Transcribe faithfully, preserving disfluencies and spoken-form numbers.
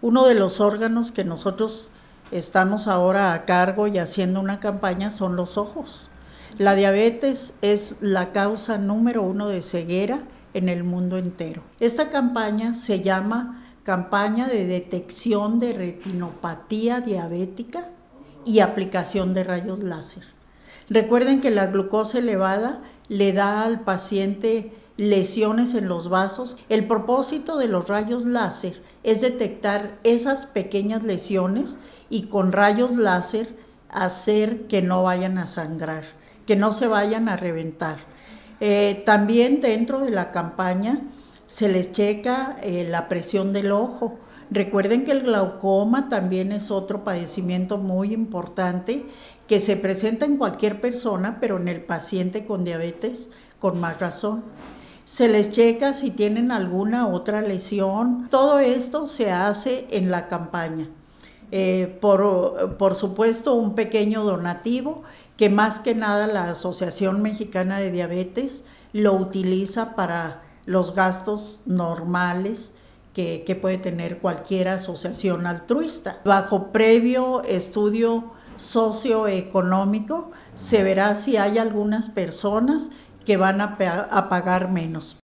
Uno de los órganos que nosotros estamos ahora a cargo y haciendo una campaña son los ojos. La diabetes es la causa número uno de ceguera en el mundo entero. Esta campaña se llama Campaña de Detección de Retinopatía Diabética y Aplicación de Rayos Láser. Recuerden que la glucosa elevada le da al paciente lesiones en los vasos. El propósito de los rayos láser es detectar esas pequeñas lesiones y con rayos láser hacer que no vayan a sangrar, que no se vayan a reventar. Eh, también dentro de la campaña se les checa eh, la presión del ojo. Recuerden que el glaucoma también es otro padecimiento muy importante que se presenta en cualquier persona, pero en el paciente con diabetes con más razón. Se les checa si tienen alguna otra lesión. Todo esto se hace en la campaña. Eh, por, por supuesto, un pequeño donativo que más que nada la Asociación Mexicana de Diabetes lo utiliza para los gastos normales que, que puede tener cualquier asociación altruista. Bajo previo estudio socioeconómico se verá si hay algunas personas que van a, a pagar menos.